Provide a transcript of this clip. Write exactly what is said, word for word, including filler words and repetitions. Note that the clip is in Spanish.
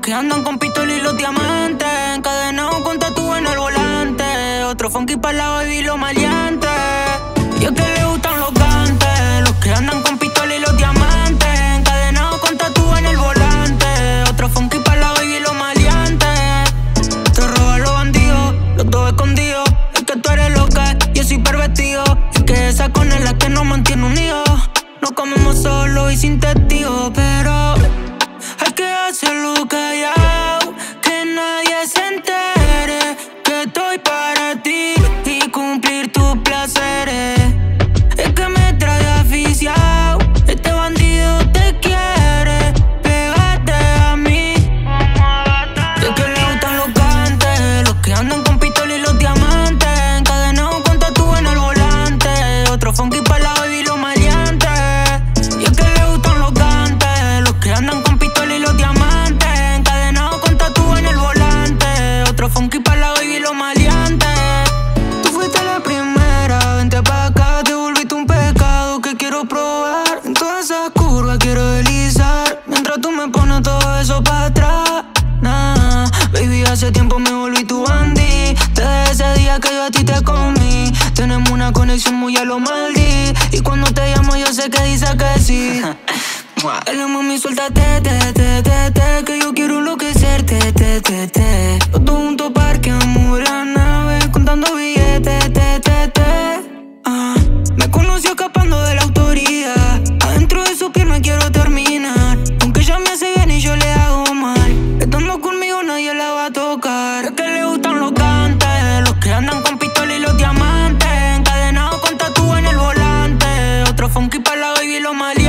que andan con pistola y los diamantes, encadenados con tatu en el volante. Otro funky pa' la baby y los maleantes. Y es que le gustan los gantes, los que andan con pistola y los diamantes, encadenados con tatu en el volante. Otro funky pa' la baby y los maleantes. Te roban los bandidos, los dos escondidos. Es que tú eres loca, yo soy pervertido. Y que esa con es la que nos mantiene unidos. Nos comemos solo y sin testigos, pero hay que hacerlo callado, que nadie se entere que estoy para ti y cumplir tus placeres. Es que me trae aficiado, este bandido te quiere, pégate a mí. Es que le gustan los cantes, los que andan con pistola y los diamantes, encadenados con tatu en el volante. Otro funky pa' la baby y los maleantes. Y es que le gustan los cantes, los que andan con pistola y los diamantes, encadenados con tatu en el volante. Otro funky pa' la baby y los maleantes. Tú fuiste la primera, vente pa' acá, te volviste un pecado que quiero probar. En todas esas curvas quiero deslizar, mientras tú me pones todo eso pa' atrás. Nah, baby, hace tiempo me volví tu bandy, desde ese día que yo a ti te comí. Tenemos una conexión muy a lo Maldi, y cuando te llamo yo sé que dices que sí. Dale mami, suéltate, te, te, te, te, que yo quiero enloquecerte, te, te, te. Los dos juntos parqueamos la nave, contando billetes, te, te, te. Ah, me conoció escapando de la autoridad, adentro de su piel me quiero terminar. Aunque ella me hace bien y yo le hago mal, estando conmigo nadie la va a tocar. Es que le gustan los cantes, los que andan con pistola y los diamantes, encadenados con tatu en el volante. Otro funky pa' la baby y los maleantes.